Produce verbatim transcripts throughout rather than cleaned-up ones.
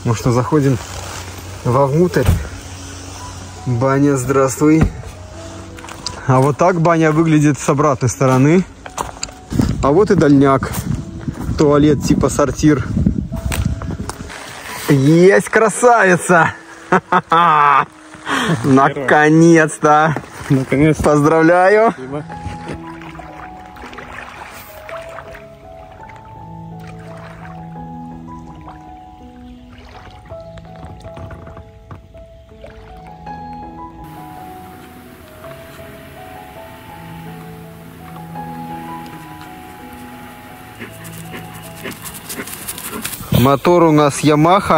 Ну что, заходим вовнутрь. Баня, здравствуй. А вот так баня выглядит с обратной стороны. А вот и дальняк. Туалет типа сортир. Есть красавица! Наконец-то! Наконец-то. Поздравляю! Спасибо. Мотор у нас Yamaha.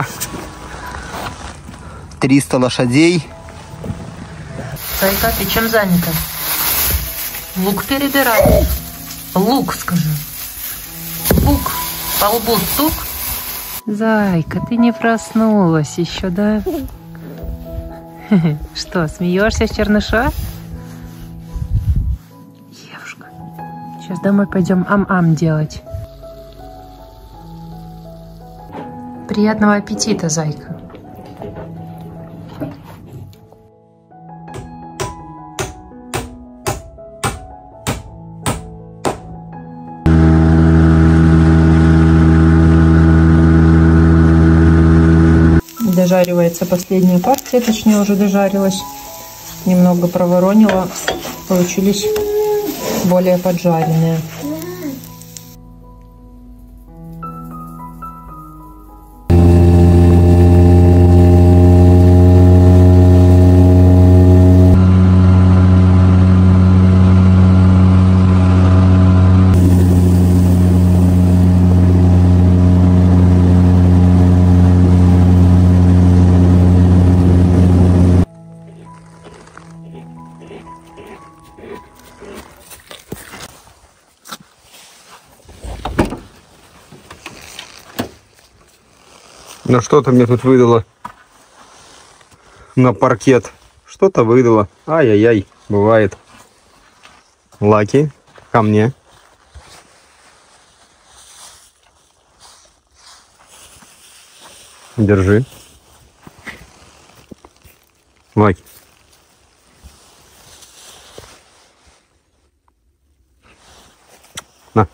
триста лошадей. Зайка, ты чем занята? Лук перебирай. Лук, скажи. Лук. По лбу стук. Зайка, ты не проснулась еще, да? Что, смеешься с черныша? Девушка. Сейчас домой пойдем ам-ам делать. Приятного аппетита, зайка. Дожаривается последняя партия, точнее уже дожарилась. Немного проворонила, получились более поджаренные. Ну что-то мне тут выдало на паркет. Что-то выдало. Ай-яй-яй, бывает. Лаки, ко мне. Держи. Лаки. На.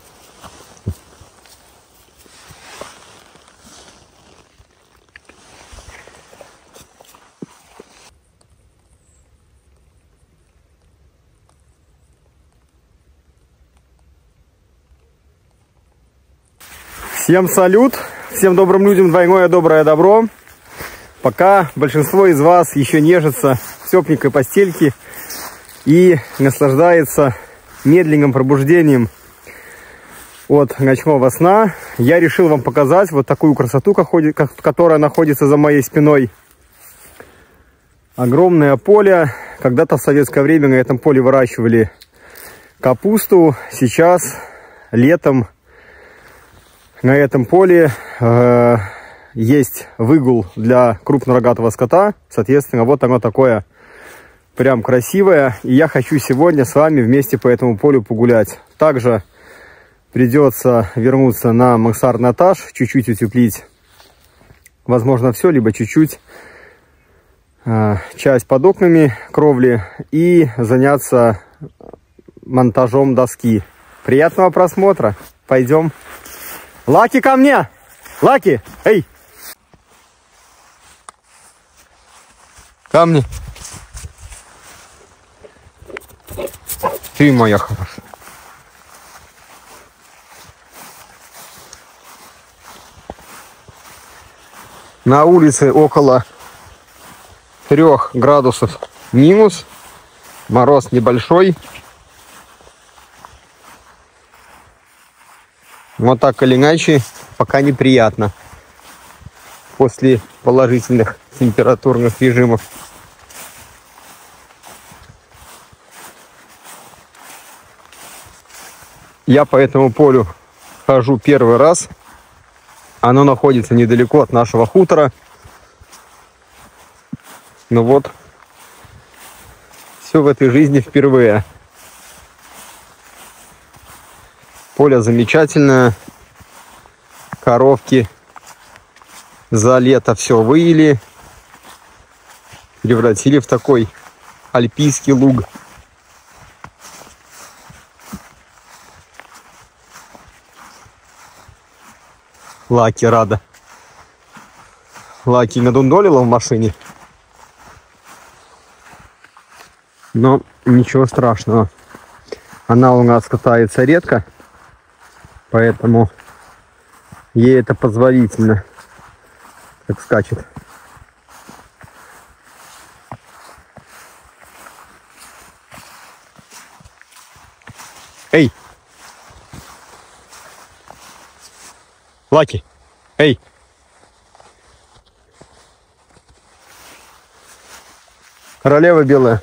Всем салют, всем добрым людям двойное доброе добро. Пока большинство из вас еще нежится в тепленькой постельке и наслаждается медленным пробуждением от ночного сна, я решил вам показать вот такую красоту, которая находится за моей спиной. Огромное поле. Когда-то в советское время на этом поле выращивали капусту. Сейчас летом на этом поле э, есть выгул для крупнорогатого скота. Соответственно, вот оно такое прям красивое. И я хочу сегодня с вами вместе по этому полю погулять. Также придется вернуться на мансардный этаж, чуть-чуть утеплить. Возможно, все, либо чуть-чуть. Э, часть под окнами кровли. И заняться монтажом доски. Приятного просмотра. Пойдем. Лаки, ко мне! Лаки! Эй! Ко мне! Ты моя хорошая. На улице около трех градусов минус. Мороз небольшой. Вот так или иначе, пока неприятно после положительных температурных режимов. Я по этому полю хожу первый раз. Оно находится недалеко от нашего хутора. Ну вот, все в этой жизни впервые. Поле замечательное, коровки за лето все выели, превратили в такой альпийский луг. Лаки рада. Лаки надундолила в машине. Но ничего страшного. Она у нас катается редко, поэтому ей это позволительно. Как скачет. Эй! Лаки! Эй! Королева белая.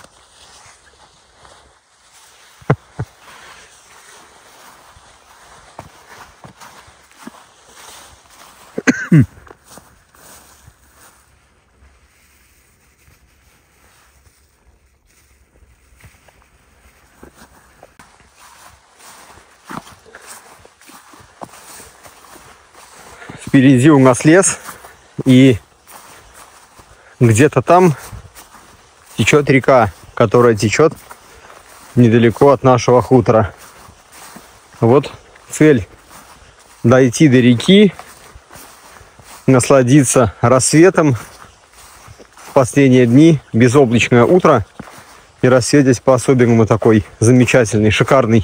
Впереди у нас лес, и где-то там течет река, которая течет недалеко от нашего хутора. Вот цель — дойти до реки, насладиться рассветом. В последние дни безоблачное утро, и рассвет здесь по-особенному такой замечательный, шикарный.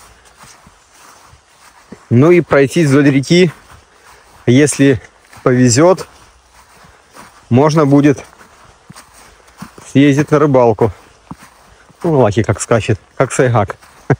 Ну и пройтись вдоль реки. Если повезет, можно будет съездить на рыбалку. Ну, Лаки как скачет, как сайгак.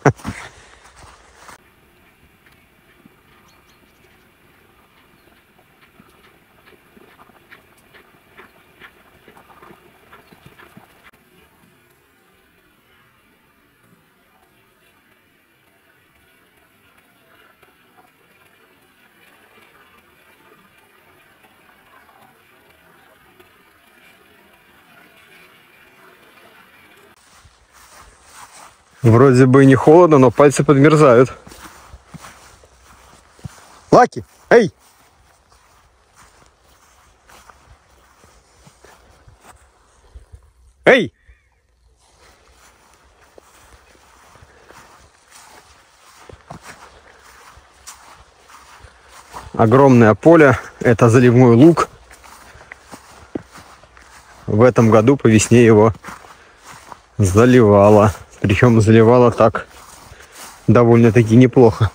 Вроде бы не холодно, но пальцы подмерзают. Лаки, эй! Эй! Огромное поле, это заливной луг. В этом году по весне его заливало. Причем заливало так довольно-таки неплохо.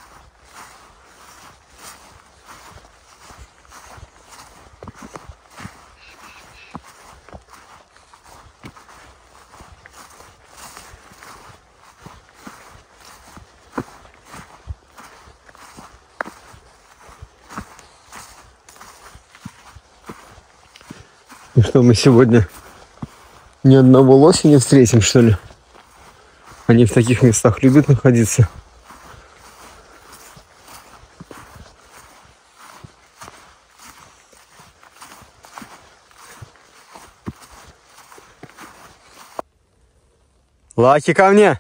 И что, мы сегодня ни одного лося не встретим, что ли? Они в таких местах любят находиться. Лаки, ко мне!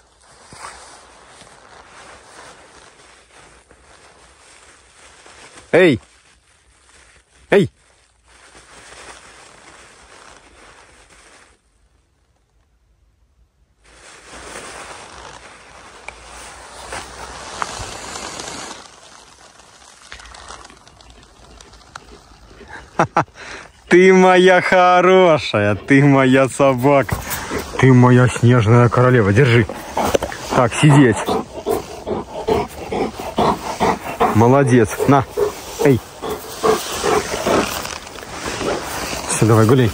Эй! Эй! Ты моя хорошая, ты моя собака, ты моя снежная королева. Держи. Так, сидеть. Молодец. На. Эй. Все, давай, гуляй.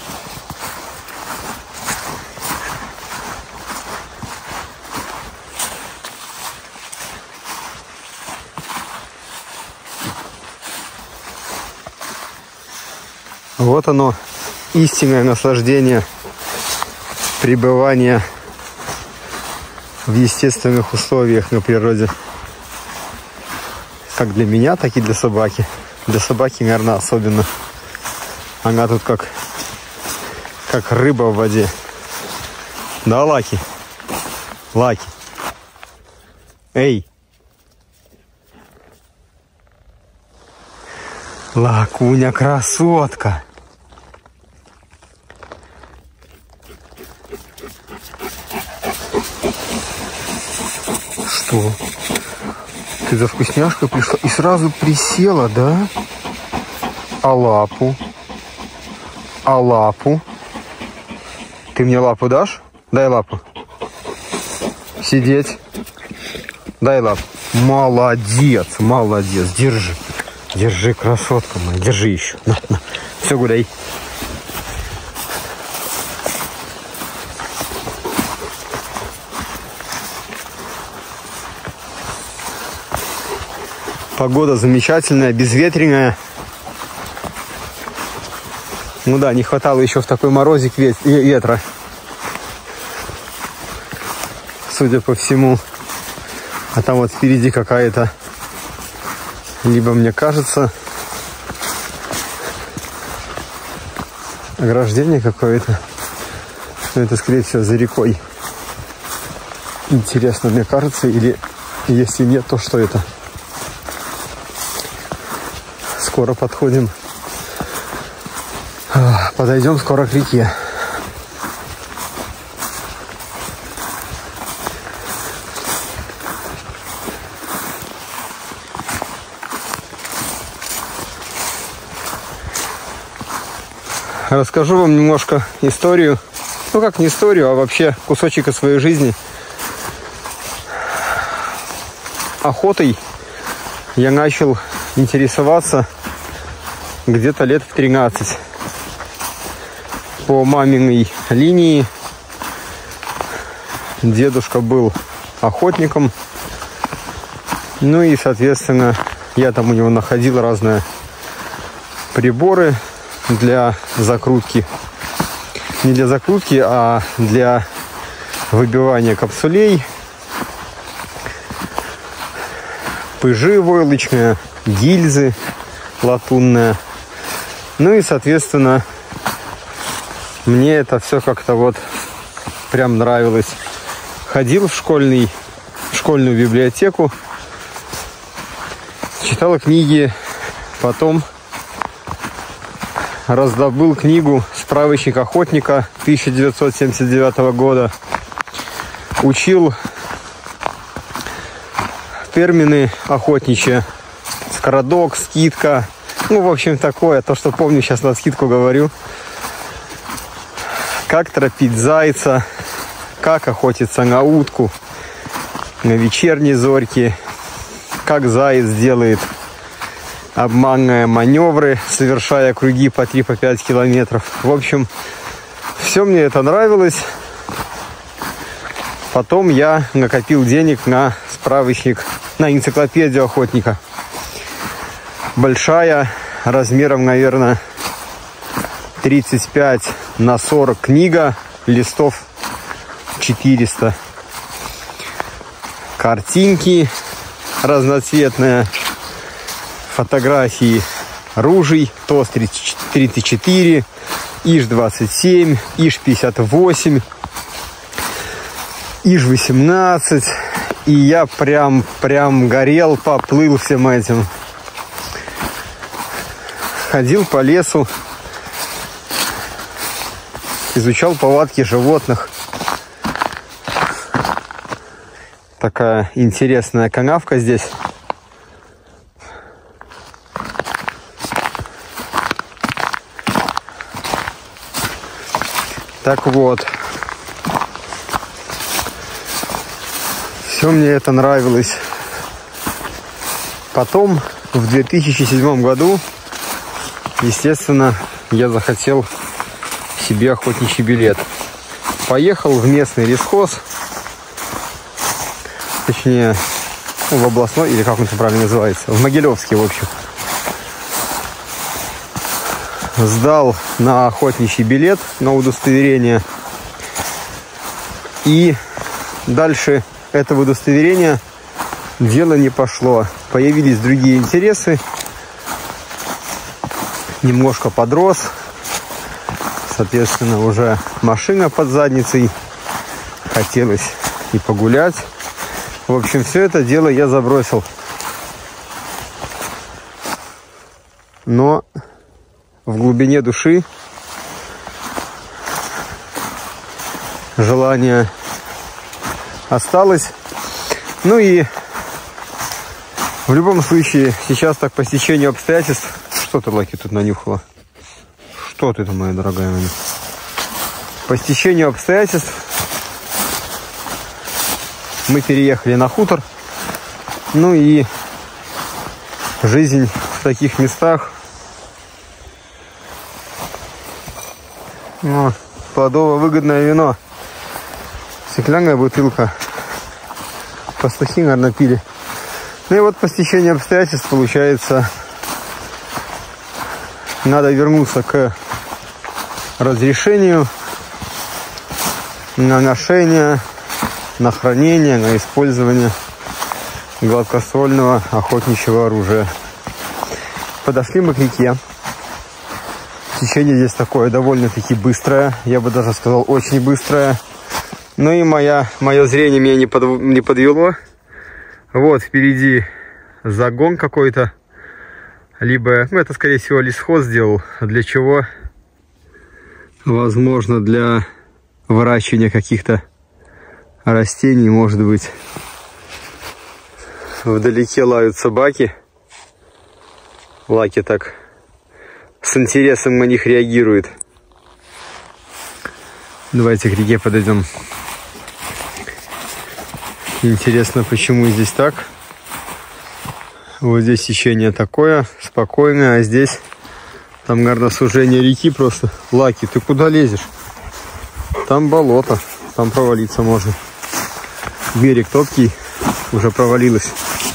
Вот оно, истинное наслаждение пребывания в естественных условиях на природе. Как для меня, так и для собаки. Для собаки, наверное, особенно. Она тут как, как рыба в воде. Да, Лаки? Лаки. Эй. Лакуня красотка. Что? Ты за вкусняшкой пришла и сразу присела, да? А лапу? А лапу? Ты мне лапу дашь? Дай лапу. Сидеть. Дай лапу. Молодец, молодец. Держи. Держи, красотка моя. Держи еще. На, на. Все, гуляй. Погода замечательная, безветренная. Ну да, не хватало еще в такой морозик ветра. Судя по всему. А там вот впереди какая-то, либо мне кажется, ограждение какое-то. Но это, скорее всего, за рекой. Интересно, мне кажется, или если нет, то что это? Скоро подходим. Подойдем скоро к реке. Расскажу вам немножко историю. Ну как не историю, а вообще кусочек из своей жизни. Охотой я начал интересоваться где-то лет в тринадцать. По маминой линии дедушка был охотником. Ну и, соответственно, я там у него находил разные приборы для закрутки. Не для закрутки, а для выбивания капсулей. Пыжи войлочные, гильзы латунные. Ну и, соответственно, мне это все как-то вот прям нравилось. Ходил в школьный, в школьную библиотеку, читал книги, потом раздобыл книгу «Справочник охотника» тысяча девятьсот семьдесят девятого года. Учил термины охотничьи. Скородок, скидка. Ну, в общем, такое. То, что помню, сейчас на скидку говорю. Как тропить зайца. Как охотиться на утку. На вечерней зорьке. Как заяц делает обманные маневры, совершая круги по три-пять километров. В общем, все мне это нравилось. Потом я накопил денег на справочник, на энциклопедию охотника. Большая, размером, наверное, тридцать пять на сорок книга, листов четыреста. Картинки разноцветные, фотографии ружей, ТОС тридцать четыре, ИЖ двадцать семь, ИЖ пятьдесят восемь, ИЖ восемнадцать. И я прям, прям горел, поплыл всем этим. Ходил по лесу, изучал повадки животных. Такая интересная канавка здесь. Так вот. Все мне это нравилось. Потом, в две тысячи седьмом году, естественно, я захотел себе охотничий билет. Поехал в местный лесхоз. Точнее, ну, в областной, или как он это правильно называется, в Могилевский, в общем. Сдал на охотничий билет, на удостоверение. И дальше этого удостоверения дело не пошло. Появились другие интересы. Немножко подрос. Соответственно, уже машина под задницей. Хотелось и погулять. В общем, все это дело я забросил. но в глубине души желание осталось. Ну и в любом случае, сейчас так по стечению обстоятельств... Что ты, Лаки, тут нанюхала? Что ты там, моя дорогая, нанюхала? По стечению обстоятельств мы переехали на хутор. Ну и жизнь в таких местах... О, плодово-выгодное вино. Стеклянная бутылка. Пастухи, наверное, пили. Ну и вот по стечению обстоятельств, получается, надо вернуться к разрешению на ношение, на хранение, на использование гладкоствольного охотничьего оружия. Подошли мы к реке. Течение здесь такое довольно-таки быстрое, я бы даже сказал, очень быстрое. Ну и моя, мое зрение меня не, под, не подвело. Вот впереди загон какой-то. Либо, ну это скорее всего лесхоз сделал. Для чего? Возможно, для выращивания каких-то растений, может быть. Вдалеке лают собаки. Лаки так с интересом на них реагирует. Давайте к реке подойдем. Интересно, почему здесь так. Вот здесь течение такое, спокойное, а здесь там, наверное, сужение реки просто. Лаки, ты куда лезешь? Там болото, там провалиться можно. Берег топкий, уже провалилось.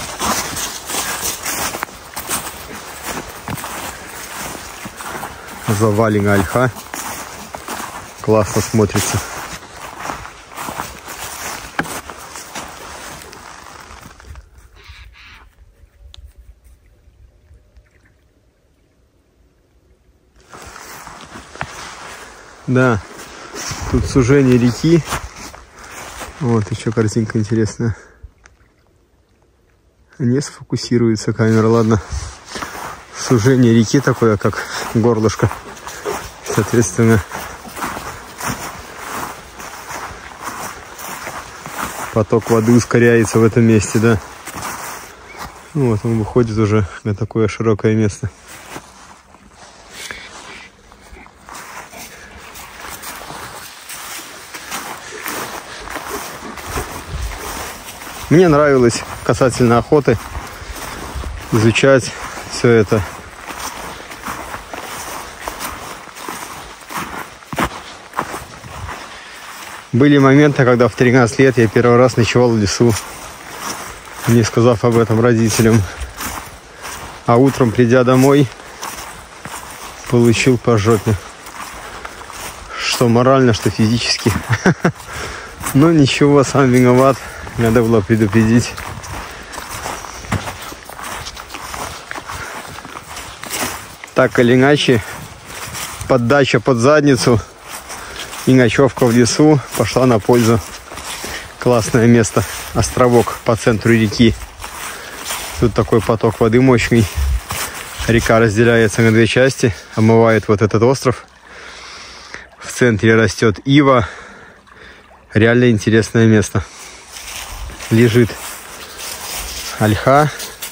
Завалена ольха. Классно смотрится. Да, тут сужение реки. Вот еще картинка интересная. Не сфокусируется камера, ладно. Сужение реки такое, как горлышко. Соответственно, поток воды ускоряется в этом месте, да. Вот он выходит уже на такое широкое место. Мне нравилось касательно охоты изучать все это. Были моменты, когда в тринадцать лет я первый раз ночевал в лесу, не сказав об этом родителям. А утром, придя домой, получил по жопе. Что морально, что физически. Но ничего, сам виноват. Надо было предупредить. Так или иначе, поддача под задницу и ночевка в лесу пошла на пользу. Классное место. Островок по центру реки. Тут такой поток воды мощный. Река разделяется на две части. Омывает вот этот остров. В центре растет ива. Реально интересное место. Лежит ольха.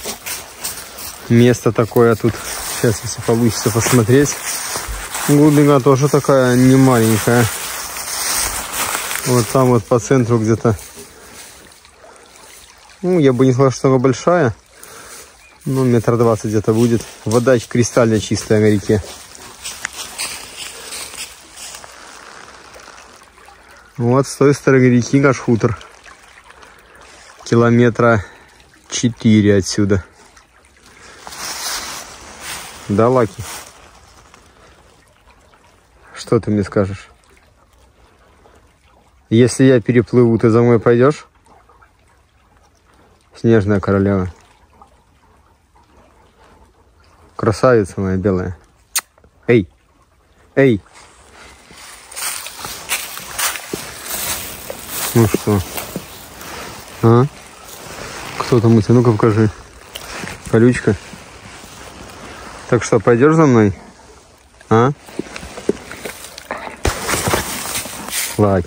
Место такое тут. Сейчас, если получится посмотреть. Глубина тоже такая не маленькая. Вот там вот по центру где-то. Ну, я бы не сказал, что она большая. Ну, метр двадцать где-то будет. Вода кристально чистая на реке. Вот с той стороны реки наш хутор. Километра четыре отсюда. Да, Лаки? Что ты мне скажешь? Если я переплыву, ты за мной пойдешь? Снежная королева. Красавица моя белая. Эй! Эй! Ну что? А? Кто там у тебя? Ну-ка покажи. Колючка. Так что, пойдешь за мной? А? Ладно.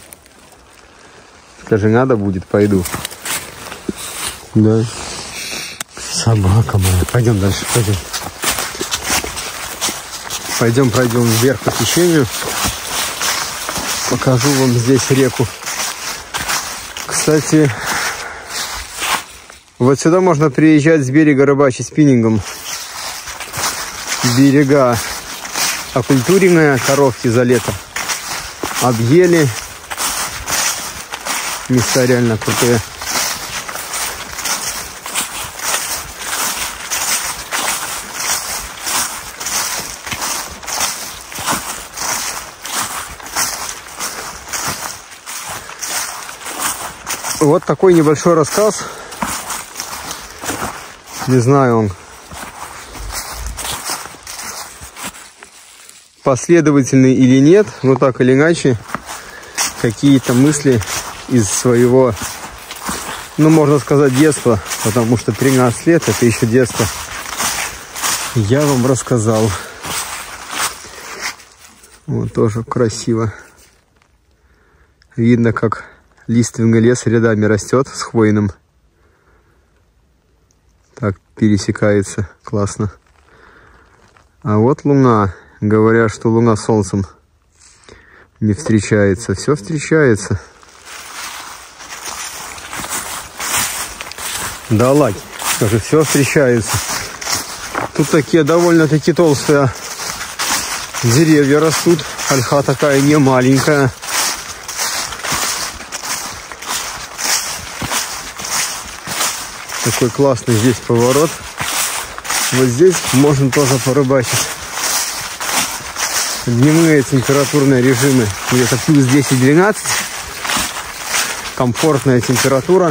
Скажи, надо будет, пойду. Да. Собака моя. Пойдем дальше, пойдем. Пойдем, пройдем вверх по течению. Покажу вам здесь реку. Кстати, вот сюда можно приезжать с берега рыбачить спиннингом. Берега окультуренные, коровки за лето объели. Места реально крутые. Вот такой небольшой рассказ. Не знаю, он последовательный или нет, но так или иначе, какие-то мысли из своего, ну, можно сказать, детства, потому что тринадцать лет это еще детство, я вам рассказал. Вот тоже красиво. Видно, как лиственный лес рядами растет с хвойным. Так пересекается. Классно. А вот луна. Говорят, что луна с солнцем не встречается. Все встречается. Да ладно. Скажи, все встречается. Тут такие довольно-таки толстые деревья растут. Ольха такая не маленькая. Такой классный здесь поворот. Вот здесь можно тоже порыбачить. Дневные температурные режимы где-то плюс десять-двенадцать. Комфортная температура.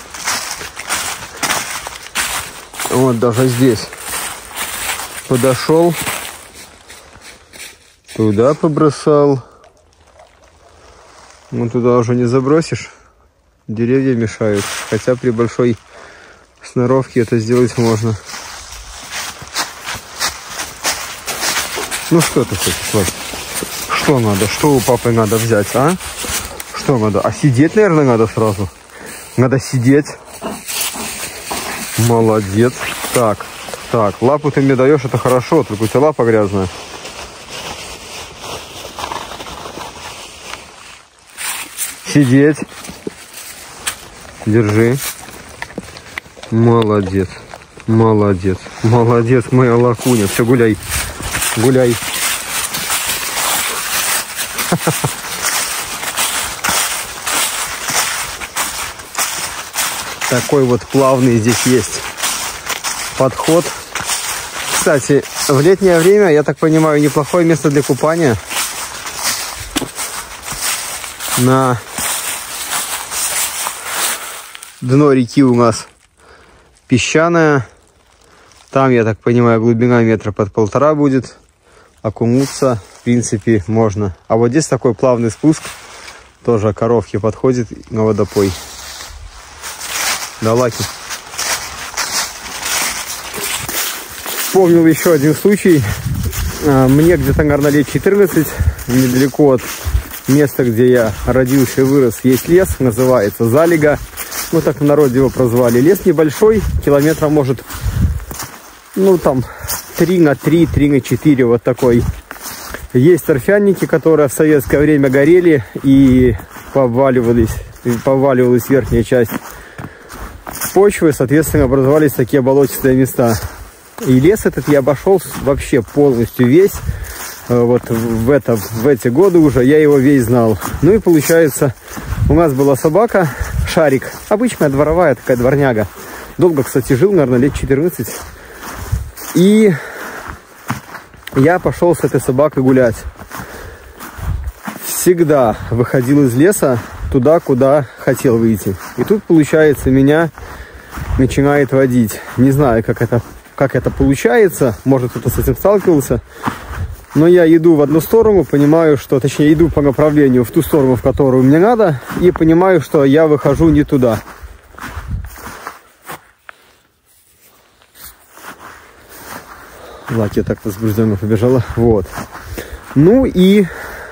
Вот даже здесь. Подошел. Туда побросал. Ну туда уже не забросишь. Деревья мешают. Хотя при большой сноровке это сделать можно. Ну что ты хочешь, Вась? Что надо? Что у папы надо взять, а? Что надо? А сидеть, наверное, надо сразу. Надо сидеть. Молодец. Так, так, лапу ты мне даешь, это хорошо, только у тебя лапа грязная. Сидеть. Держи. Молодец. Молодец. Молодец, моя лакуня. Все, гуляй. Гуляй. Такой вот плавный здесь есть подход. Кстати, в летнее время, я так понимаю, неплохое место для купания. На дно реки у нас песчаная. Там, я так понимаю, глубина метра под полтора будет. Окунуться, в принципе, можно. А вот здесь такой плавный спуск. Тоже коровки подходит на водопой. Да, Лаки. Вспомнил еще один случай. Мне где-то, наверное, лет четырнадцать, недалеко от места, где я родился и вырос, есть лес, называется Залега. Ну, так в народе его прозвали. Лес небольшой, километра может, ну, там, три на три, три на четыре, вот такой. Есть торфяники, которые в советское время горели и поваливались, поваливалась верхняя часть почвы, соответственно, образовались такие болотистые места. И лес этот я обошел вообще полностью весь. Вот в, это, в эти годы уже я его весь знал. Ну и получается, у нас была собака, Шарик. Обычная дворовая такая дворняга. Долго, кстати, жил, наверное, лет четырнадцать. И я пошел с этой собакой гулять. Всегда выходил из леса туда, куда хотел выйти. И тут, получается, меня начинает водить. Не знаю, как это, как это получается. Может, кто-то с этим сталкивался. Но я иду в одну сторону, понимаю, что... Точнее, иду по направлению в ту сторону, в которую мне надо. И понимаю, что я выхожу не туда. Лаки так возбужденно побежала. Вот. Ну и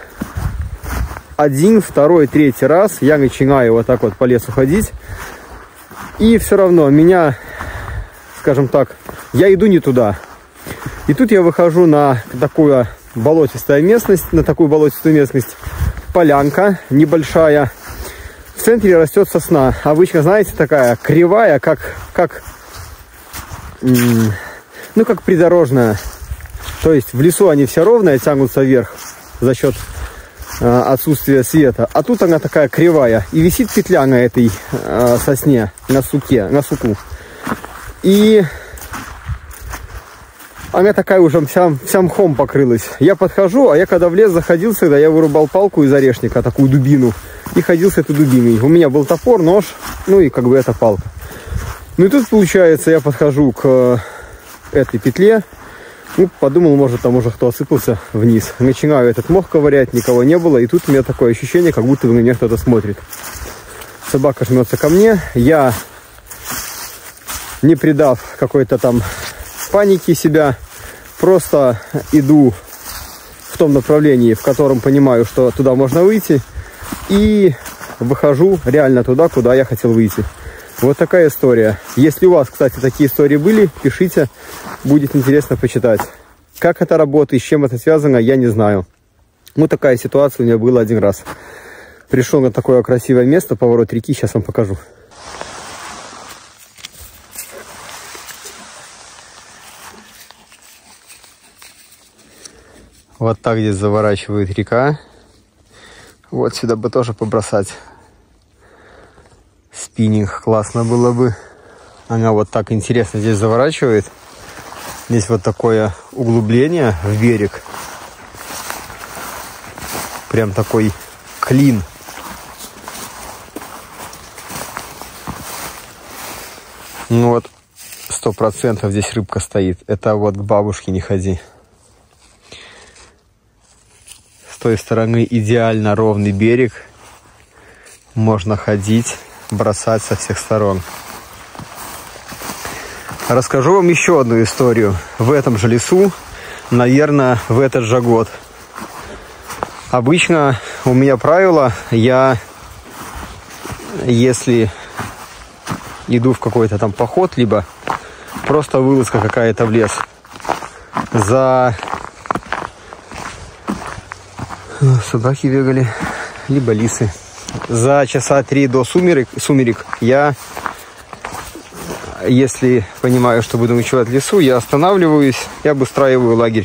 один, второй, третий раз я начинаю вот так вот по лесу ходить. И все равно меня, скажем так, я иду не туда. И тут я выхожу на такую болотистую местность, на такую болотистую местность, полянка небольшая. В центре растет сосна. Обычно, знаете, такая кривая, как, как, ну, как придорожная. То есть в лесу они все ровные, тянутся вверх за счет э, отсутствия света. А тут она такая кривая. И висит петля на этой э, сосне, на суке, на суку. И она такая уже вся, вся мхом покрылась. Я подхожу, а я когда в лес заходил всегда, я вырубал палку из орешника, такую дубину. И ходил с этой дубиной. У меня был топор, нож, ну и как бы эта палка. Ну и тут получается, я подхожу к этой петле. Ну, подумал, может, там уже кто осыпался вниз. Начинаю этот мох ковырять, никого не было. И тут у меня такое ощущение, как будто на меня кто-то смотрит. Собака жмется ко мне. Я, не придав какой-то там паники себя, просто иду в том направлении, в котором понимаю, что туда можно выйти. И выхожу реально туда, куда я хотел выйти. Вот такая история. Если у вас, кстати, такие истории были, пишите. Будет интересно почитать. Как это работает, с чем это связано, я не знаю. Ну, такая ситуация у меня была один раз. Пришел на такое красивое место, поворот реки, сейчас вам покажу. Вот так здесь заворачивает река. Вот сюда бы тоже побросать спиннинг. Классно было бы. Она вот так интересно здесь заворачивает. Здесь вот такое углубление в берег. Прям такой клин. Ну вот, сто процентов здесь рыбка стоит. Это вот к бабушке не ходи. С той стороны идеально ровный берег. Можно ходить, бросать со всех сторон. Расскажу вам еще одну историю. В этом же лесу, наверное, в этот же год. Обычно у меня правило, я, если иду в какой-то там поход, либо просто вылазка какая-то в лес, за... собаки бегали, либо лисы. За часа три до сумерек, сумерек я... Если понимаю, что буду ночевать в лесу, я останавливаюсь и обустраиваю лагерь.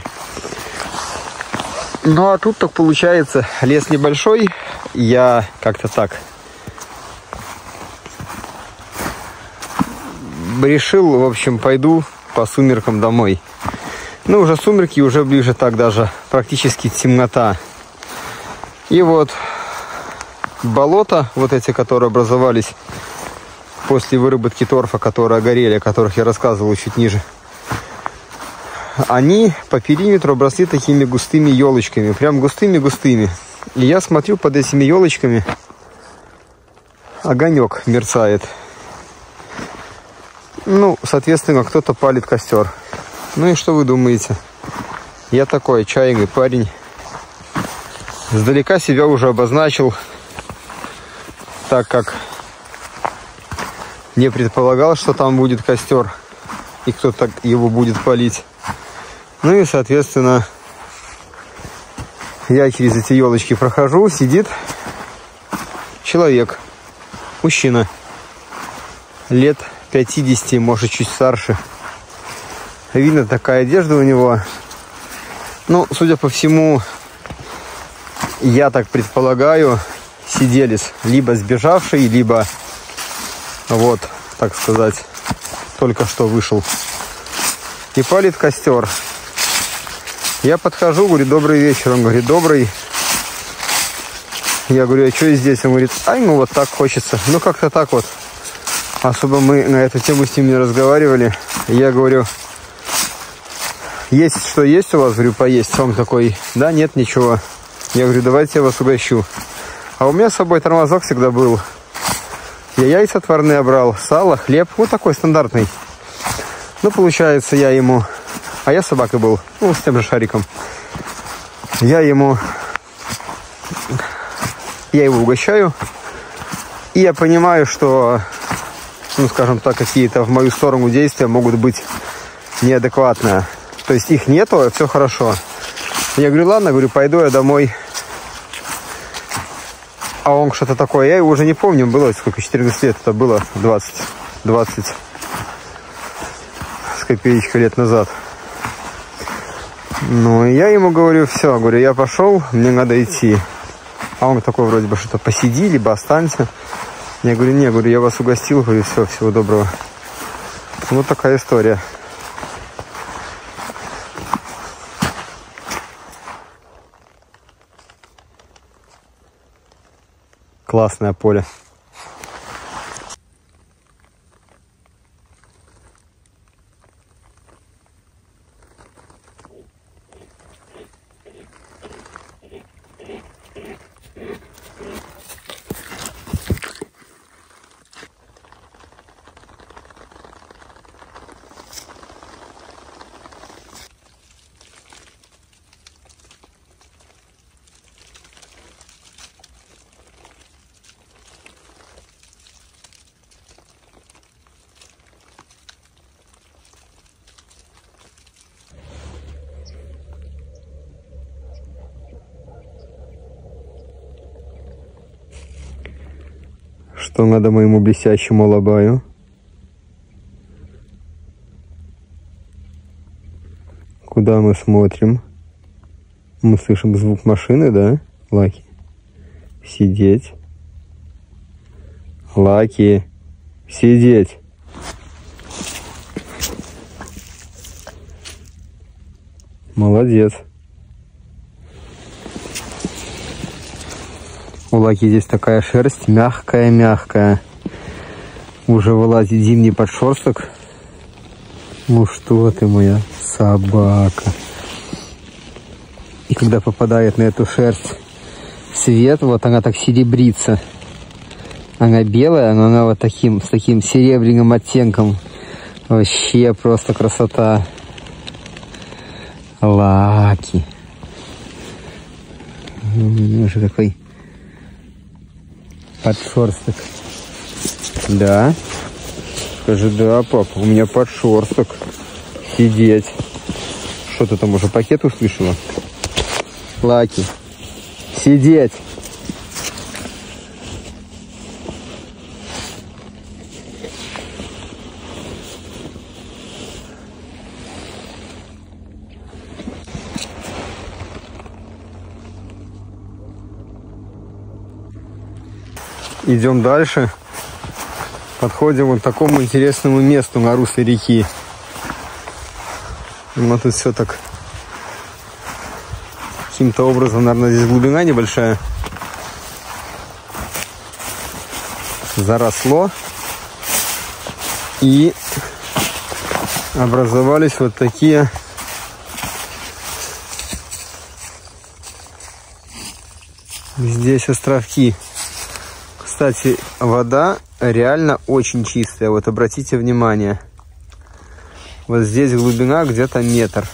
Ну а тут так получается, лес небольшой, я как-то так решил, в общем, пойду по сумеркам домой. Ну уже сумерки, уже ближе так даже, практически темнота. И вот болота, вот эти, которые образовались после выработки торфа, которые горели, о которых я рассказывал чуть ниже, они по периметру обросли такими густыми елочками, прям густыми-густыми. И я смотрю, под этими елочками огонек мерцает. Ну, соответственно, кто-то палит костер. Ну и что вы думаете? Я такой чайный парень. Сдалека себя уже обозначил, так как не предполагал, что там будет костер и кто-то его будет палить. Ну и, соответственно, я через эти елочки прохожу, сидит человек, мужчина, лет пятидесяти, может, чуть старше. Видно, такая одежда у него. Ну, судя по всему, я так предполагаю, сиделец, либо сбежавший, либо, вот, так сказать, только что вышел. И палит костер. Я подхожу, говорю, добрый вечер. Он говорит, добрый. Я говорю, а что здесь? Он говорит, ай, ну вот так хочется. Ну, как-то так вот. Особо мы на эту тему с ним не разговаривали. Я говорю, есть что есть у вас? Говорю, поесть. Он такой, да, нет, ничего. Я говорю, давайте я вас угощу. А у меня с собой тормозок всегда был. Я яйца отварные брал, сало, хлеб. Вот такой стандартный. Ну, получается, я ему а я с собакой был, ну, с тем же Шариком. Я ему, я его угощаю, и я понимаю, что, ну, скажем так, какие-то в мою сторону действия могут быть неадекватные. То есть их нету, все хорошо. Я говорю, ладно, говорю, пойду я домой. А он что-то такое, я его уже не помню, было сколько, четырнадцать лет, это было двадцать, двадцать с копеечкой лет назад. Ну, и я ему говорю, все, говорю, я пошел, мне надо идти. А он такой вроде бы, что-то посиди, либо останься. Я говорю, не, говорю, я вас угостил, говорю, все, всего доброго. Вот такая история. Классное поле. Что надо моему блестящему алабаю? Куда мы смотрим? Мы слышим звук машины, да, Лаки? Сидеть. Лаки. Сидеть. Молодец. У Лаки здесь такая шерсть мягкая-мягкая. Уже вылазит зимний подшерсток. Ну что ты, моя собака. И когда попадает на эту шерсть свет, вот она так серебрится. Она белая, но она вот таким, с таким серебряным оттенком. Вообще просто красота. Лаки. Уже какой подшерсток. Да. Скажи, да, папа, у меня подшерсток. Сидеть. Что ты там уже пакет услышала? Лаки. Сидеть. Идем дальше. Подходим вот к такому интересному месту на русле реки. Вот тут все так каким-то образом, наверное, здесь глубина небольшая. Заросло. И образовались вот такие здесь островки. Кстати, вода реально очень чистая. Вот обратите внимание. Вот здесь глубина где-то метр.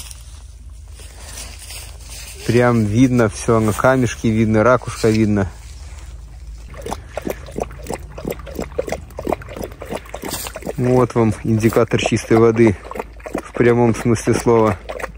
Прям видно все, на камешке видно, ракушка видно. Вот вам индикатор чистой воды в прямом смысле слова.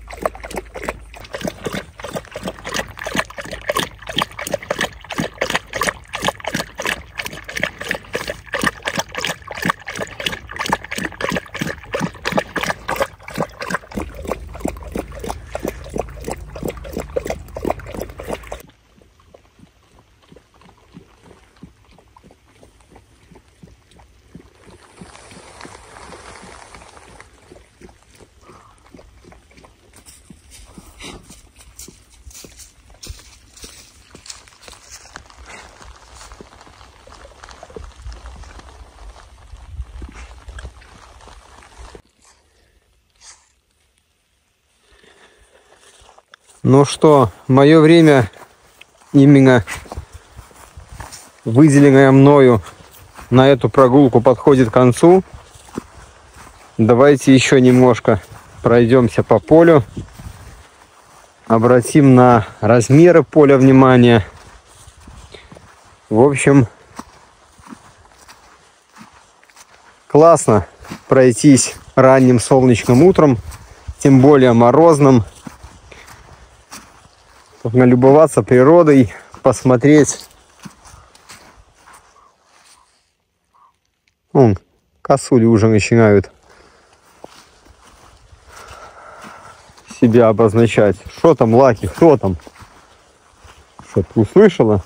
Ну что, мое время, именно выделенное мною на эту прогулку, подходит к концу. Давайте еще немножко пройдемся по полю. Обратим на размеры поля внимание. В общем, классно пройтись ранним солнечным утром, тем более морозным. Налюбоваться природой, посмотреть. Вон, косули уже начинают себя обозначать. Что там, Лаки, кто там? Что, ты услышала?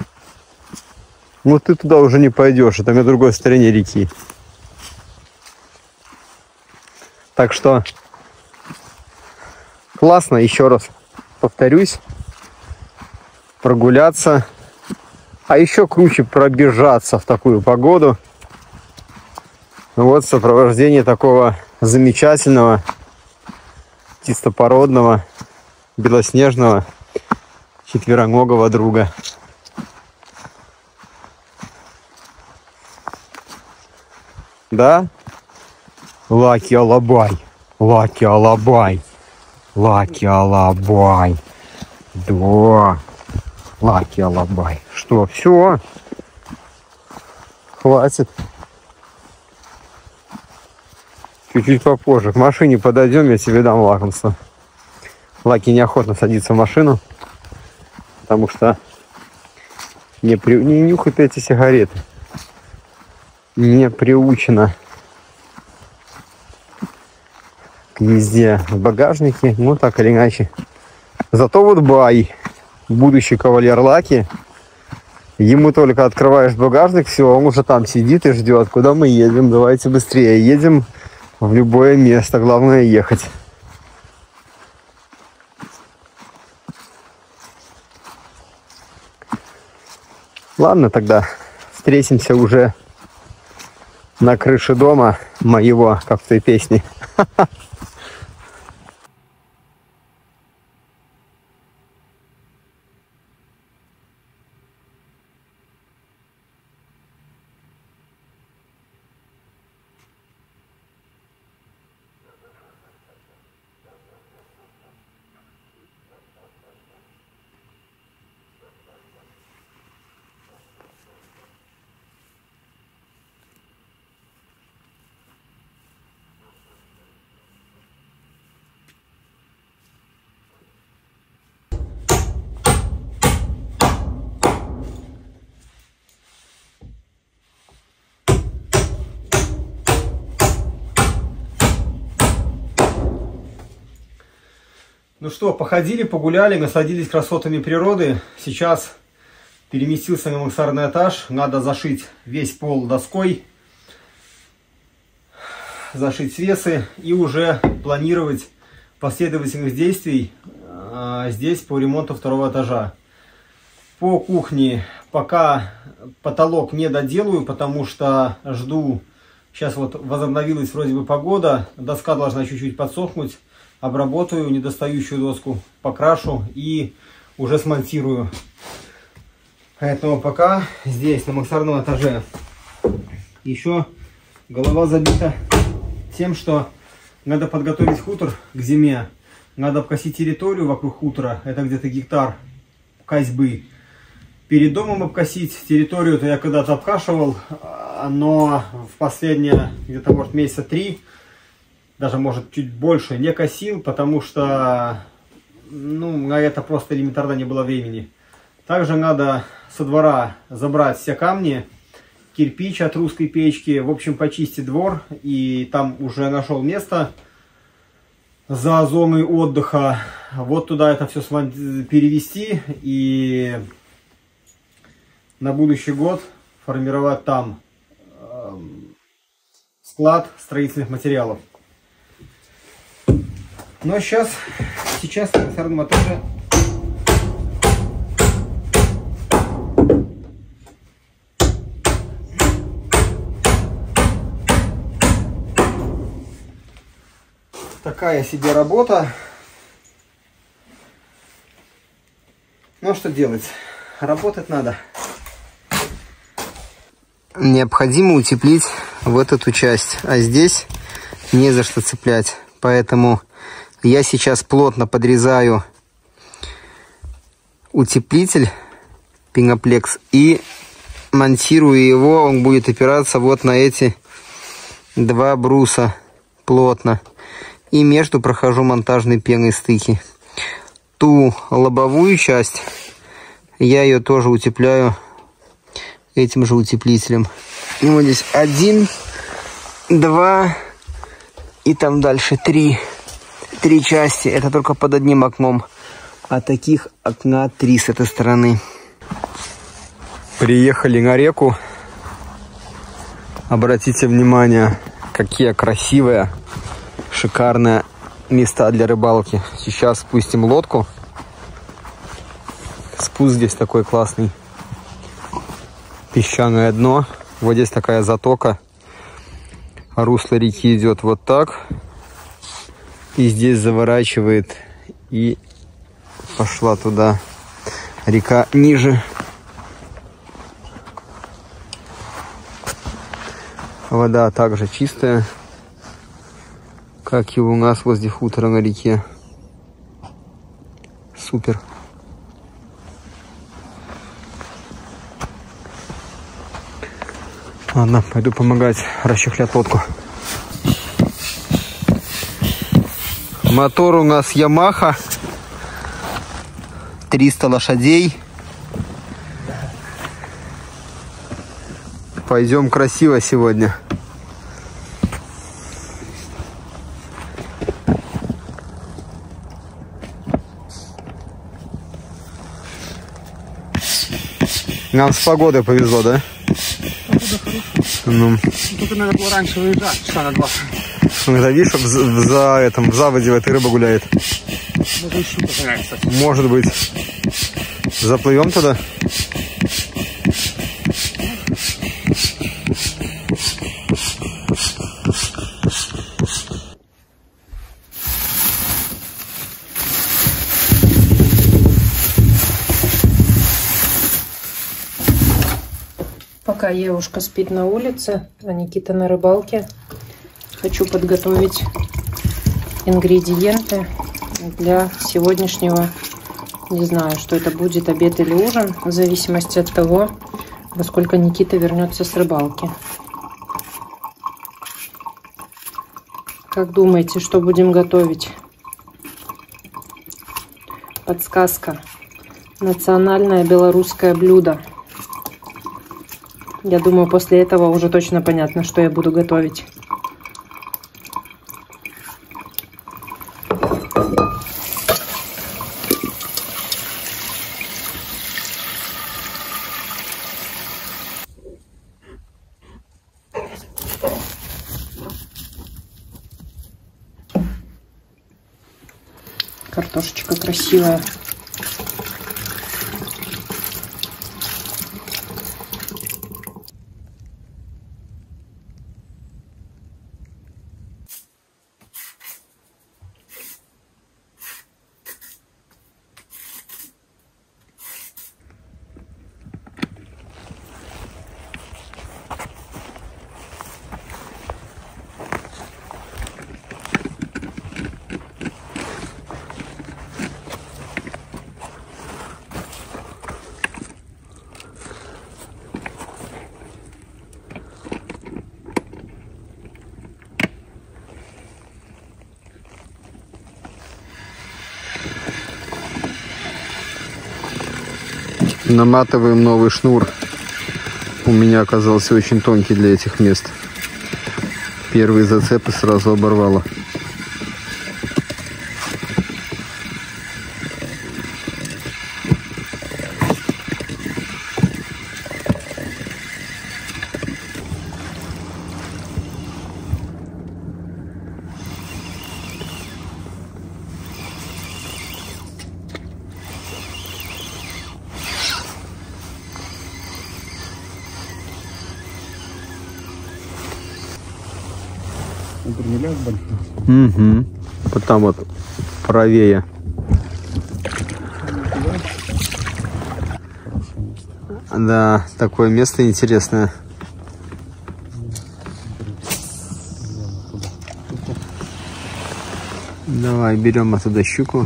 Ну ты туда уже не пойдешь, это на другой стороне реки. Так что классно, еще раз повторюсь, прогуляться, а еще круче пробежаться в такую погоду. Вот сопровождение такого замечательного, чистопородного, белоснежного, четвероногого друга. Да? Лаки Алабай, Лаки Алабай, Лаки Алабай. Да, Лаки Алабай. Что, все? Хватит. Чуть-чуть попозже. К машине подойдем, я тебе дам лакомство. Лаки неохотно садится в машину, потому что не, при... не нюхает эти сигареты. Не приучена к езде в багажнике, ну так или иначе. Зато вот Бай, будущий кавалер Лаки, ему только открываешь багажник, все, он уже там сидит и ждет, куда мы едем. Давайте быстрее едем в любое место, главное ехать. Ладно, тогда встретимся уже на крыше дома моего, как в той песне. Ну что, походили, погуляли, насладились красотами природы. Сейчас переместился на мансардный этаж. Надо зашить весь пол доской, зашить свесы и уже планировать последовательных действий а, здесь по ремонту второго этажа. По кухне пока потолок не доделаю, потому что жду. Сейчас вот возобновилась вроде бы погода, доска должна чуть-чуть подсохнуть. Обработаю недостающую доску, покрашу и уже смонтирую. Поэтому пока здесь, на мансардном этаже, еще голова забита тем, что надо подготовить хутор к зиме. Надо обкосить территорию вокруг хутора, это где-то гектар косьбы. Перед домом обкосить территорию-то я когда-то обкашивал, но в последние где-то может месяца три, даже может чуть больше, не косил, потому что ну, на это просто элементарно не было времени. Также надо со двора забрать все камни, кирпич от русской печки, в общем почистить двор, и там уже нашел место за зоной отдыха. Вот туда это все перевести и на будущий год формировать там э, склад строительных материалов. Но сейчас, сейчас на мансардном этаже такая себе работа. Ну что делать? Работать надо. Необходимо утеплить вот эту часть, а здесь не за что цеплять. Поэтому Я сейчас плотно подрезаю утеплитель пиноплекс и монтирую его. Он будет опираться вот на эти два бруса плотно. И между прохожу монтажной пеной стыки. Ту лобовую часть я ее тоже утепляю этим же утеплителем. И вот здесь один, два и там дальше три. Три части. Это только под одним окном. А таких окна три с этой стороны. Приехали на реку. Обратите внимание, какие красивые, шикарные места для рыбалки. Сейчас спустим лодку. Спуск здесь такой классный. Песчаное дно. Вот здесь такая затока. Русло реки идет вот так. И здесь заворачивает. И пошла туда река ниже. Вода также чистая, как и у нас возле хутора на реке. Супер. Ладно, пойду помогать расчехлять лодку. Мотор у нас Ямаха. триста лошадей. Пойдем красиво сегодня. Нам с погодой повезло, да? Ну. Только надо было раньше выезжать, часа на два. Ну, видишь, в, в, за, этом, в заводе в этой рыба гуляет. Может быть, щука гуляет, кстати. Может быть. Заплывем туда? Пока Евушка спит на улице, а Никита на рыбалке, хочу подготовить ингредиенты для сегодняшнего, не знаю, что это будет, обед или ужин, в зависимости от того, во сколько Никита вернется с рыбалки. Как думаете, что будем готовить? Подсказка. Национальное белорусское блюдо. Я думаю, после этого уже точно понятно, что я буду готовить. Картошечка красивая. Наматываем новый шнур. У меня оказался очень тонкий для этих мест. Первые зацепы сразу оборвало. Угу. Вот там вот правее. Да, такое место интересное. Давай, берем оттуда щуку.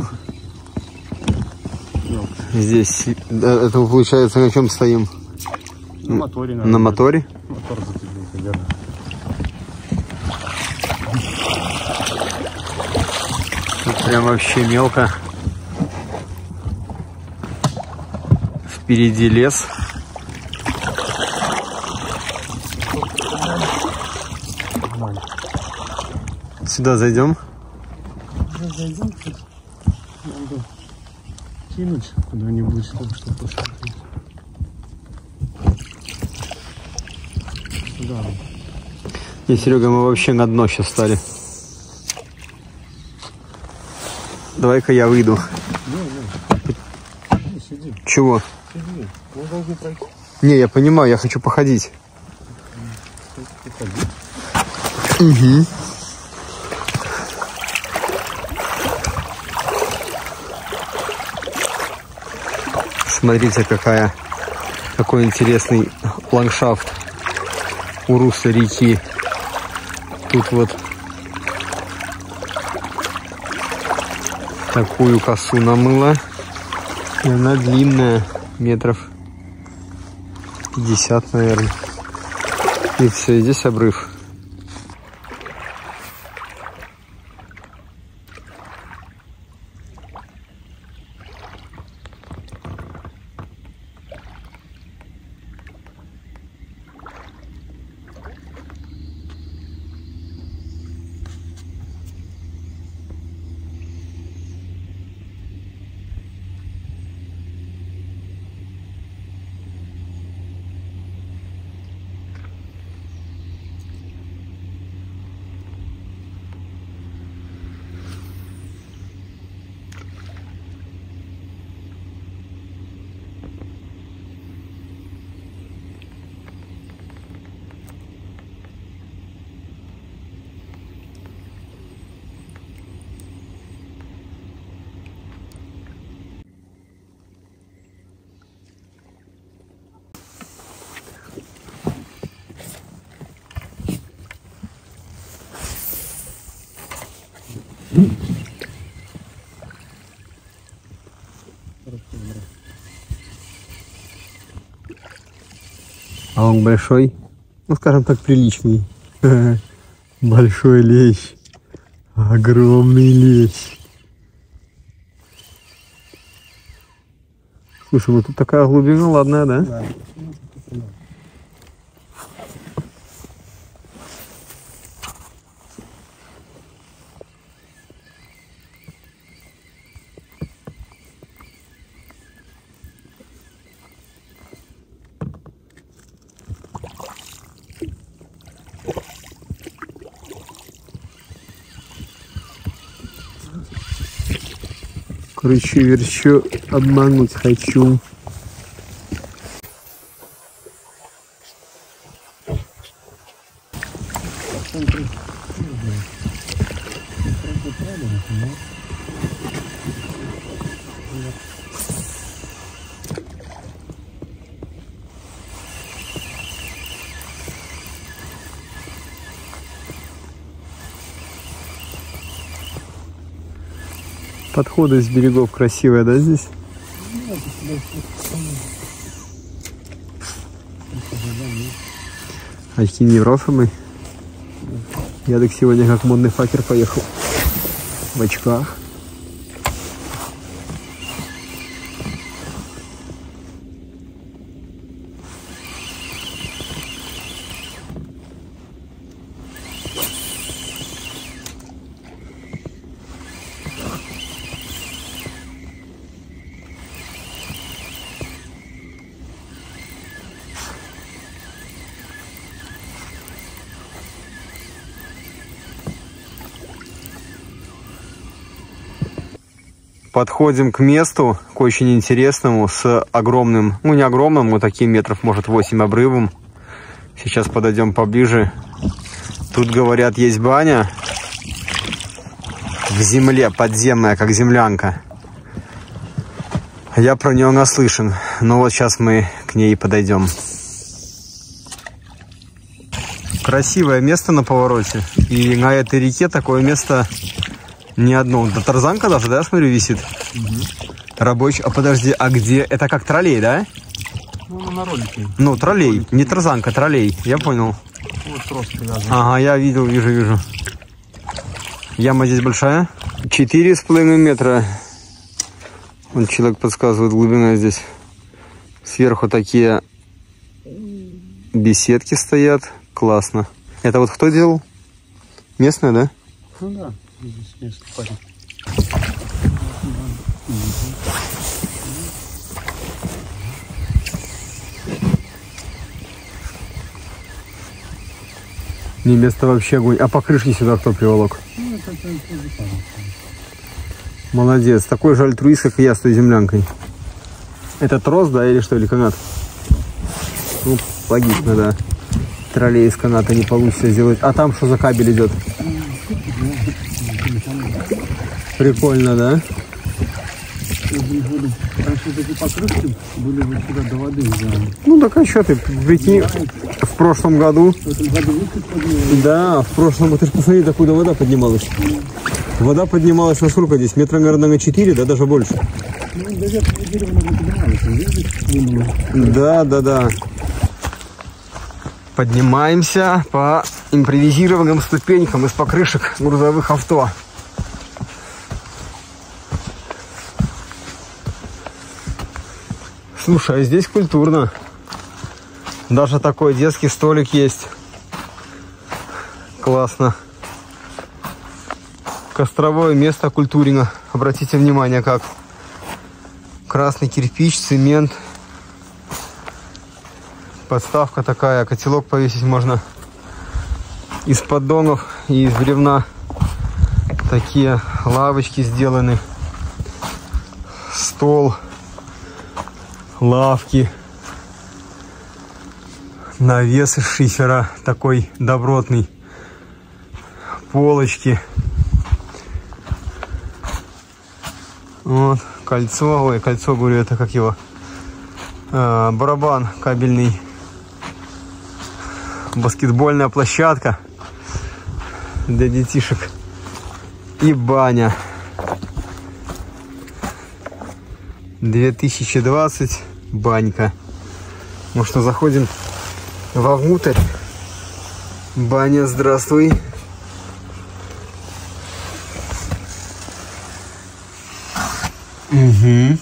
Здесь, это получается, на чем стоим? На моторе. Наверное. На моторе? Мотор закидывается, верно. Тут прям вообще мелко. Впереди лес. Сюда зайдем. Сюда зайдем. Надо кинуть куда-нибудь, чтобы что посмотреть. Сюда. Не, Серега, мы вообще на дно сейчас стали. Давай-ка я выйду. Не, не. Не, сиди. Чего? Сиди. Мы должны пройти. Не, я понимаю, я хочу походить. Походить? Угу. Смотрите, какая, какой интересный ландшафт у русла реки. Тут вот такую косу намыла. И она длинная, метров пятьдесят, наверное. И все, и здесь обрыв. А он большой, ну скажем так, приличный. Большой лещ. Огромный лещ. Слушай, ну тут такая глубина ладная, да? Да. Кручу, верчу, обмануть хочу. Подходы с берегов красивые, да, здесь? Очки неврофомы. Я так сегодня как модный факер поехал. В очках. Подходим к месту, к очень интересному, с огромным, ну не огромным, вот таким метров, может, восемь обрывом. Сейчас подойдем поближе. Тут, говорят, есть баня в земле, подземная, как землянка. Я про нее наслышан, но вот сейчас мы к ней подойдем. Красивое место на повороте, и на этой реке такое место Не одно. Да, тарзанка даже, да, я смотрю, висит? Угу. Рабочий. А подожди, а где? Это как троллей, да? Ну, на ролике. Ну, троллей. Не тарзанка, троллей. Я понял. Вот трос привязан. Ага, я видел, вижу, вижу. Яма здесь большая. Четыре с половиной метра. Вон человек подсказывает, глубина здесь. Сверху такие беседки стоят. Классно. Это вот кто делал? Местная, да? Ну да, здесь местный парень. Не, место вообще огонь. А покрышки сюда кто приволок? Ну, это тоже парень. Молодец. Такой же альтруист, как и я, с той землянкой. Это трос, да, или что, или канат? Ну, логично, да. Троллей из каната не получится сделать. А там что за кабель идет? Прикольно, да? Раньше такие покрышки были вот сюда до воды. Да. Ну так а что ты, прикинь, в прошлом году... В этом году выход поднялся. Да, в прошлом году, ты ж посмотри, докуда вода поднималась. Вода поднималась на сколько здесь? Метра, наверное, на четыре, да, даже больше. Ну, даже это дерево надо поднималось, видишь? Да, да, да. Поднимаемся по импровизированным ступенькам из покрышек грузовых авто. Слушай, а здесь культурно. Даже такой детский столик есть. Классно. Костровое место культурно. Обратите внимание, как красный кирпич, цемент. Подставка такая, котелок повесить можно из поддонов и из бревна. Такие лавочки сделаны. Стол. Лавки. Навес из шифера. Такой добротный. Полочки. Вот. Кольцо. Ой, кольцо, говорю, это как его? А, барабан кабельный. Баскетбольная площадка для детишек. И баня. две тысячи двадцать. Банька. Ну что, заходим вовнутрь. Баня, здравствуй. Угу.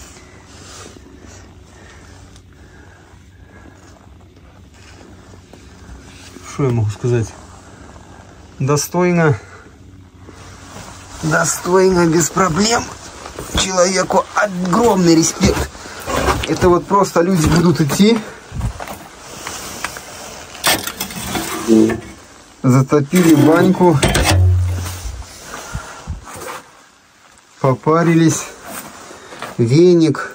Что я могу сказать? Достойно. Достойно, без проблем. Человеку огромный респект. Это вот просто люди будут идти. Затопили баньку. Попарились. Веник.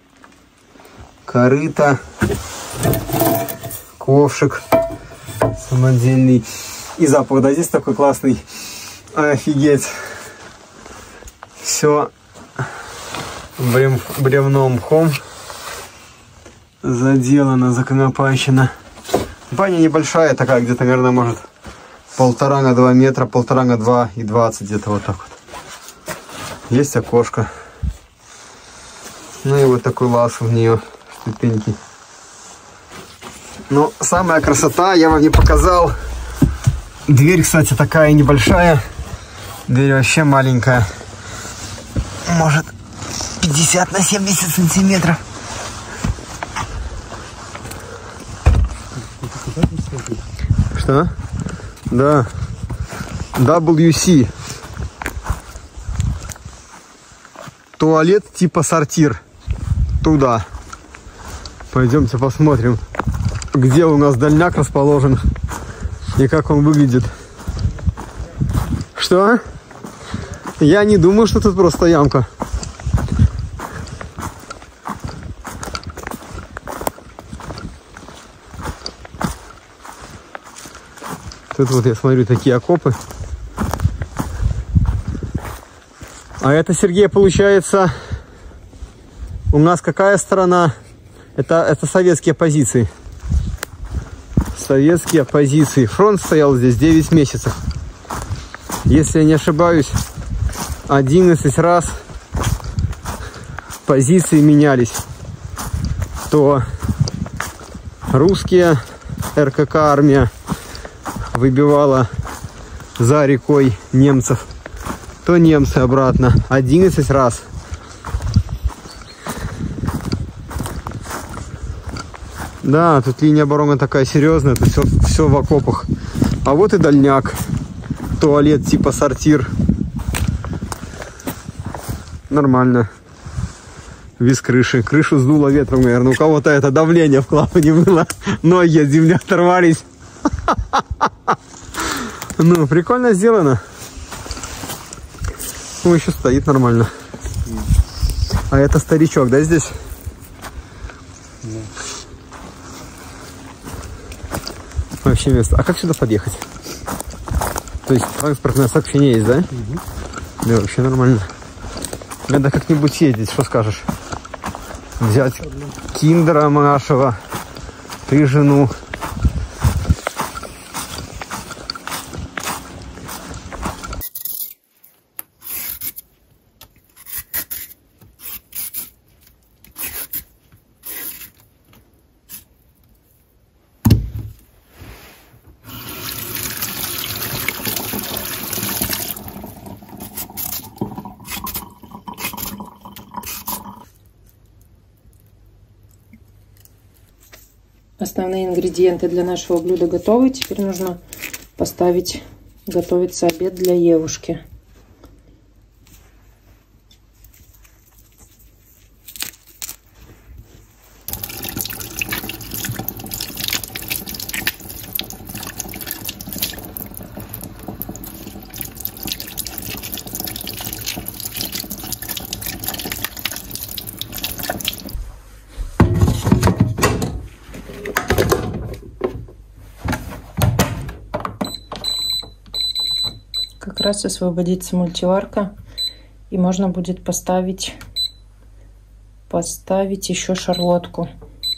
Корыто. Ковшик самодельный. И запах, да, здесь такой классный. Офигеть. Все брев... бревном мхом заделано, законопачено. Баня небольшая такая, где-то, наверное, может полтора на два метра, полтора на два и двадцать, где-то вот так вот. Есть окошко. Ну и вот такой лаз в нее, ступеньки. Но самая красота, я вам не показал. Дверь, кстати, такая небольшая. Дверь вообще маленькая. Может, пятьдесят на семьдесят сантиметров. Что? Да. дабл ю си. Туалет типа сортир. Туда. Пойдемте посмотрим, где у нас дальняк расположен и как он выглядит. Что? Я не думаю, что тут просто ямка. Тут вот я смотрю такие окопы. А это, Сергей, получается, у нас какая сторона? Это, это советские позиции. Советские позиции. Фронт стоял здесь девять месяцев. Если я не ошибаюсь, одиннадцать раз позиции менялись. То русские РКК армия выбивала за рекой немцев, то немцы обратно. одиннадцать раз. Да, тут линия обороны такая серьезная, тут все, все в окопах. А вот и дальняк. Туалет типа сортир. Нормально. Без крыши. Крышу сдуло ветром, наверное. У кого-то это давление в клапане было. Ноги от земли оторвались. Ну, прикольно сделано. Ну, еще стоит нормально. А это старичок, да, здесь? Да. Вообще место. А как сюда подъехать? То есть транспортное сообщение есть, да? Угу. Да, вообще нормально. Надо как-нибудь ездить, что скажешь? Взять киндера нашего, ты жену. Основные ингредиенты для нашего блюда готовы. Теперь нужно поставить готовиться обед для Евушки. Как раз освободится мультиварка, и можно будет поставить поставить еще шарлотку.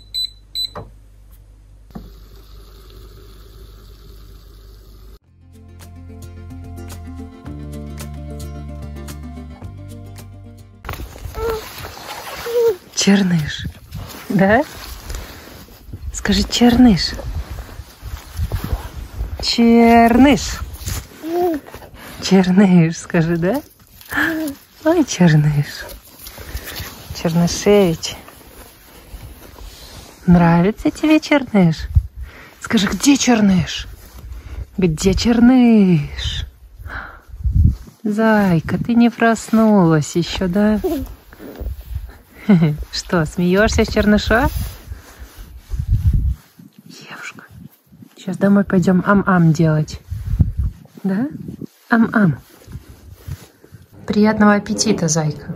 Черныш, да? Скажи, черныш. Черныш. Черныш, скажи, да? Ой, Черныш. Чернышевич. Нравится тебе Черныш? Скажи, где Черныш? Где Черныш? Зайка, ты не проснулась еще, да? Что, смеешься с Черныша? Евушка, сейчас домой пойдем ам-ам делать. Да? Ам-ам. Приятного аппетита, зайка.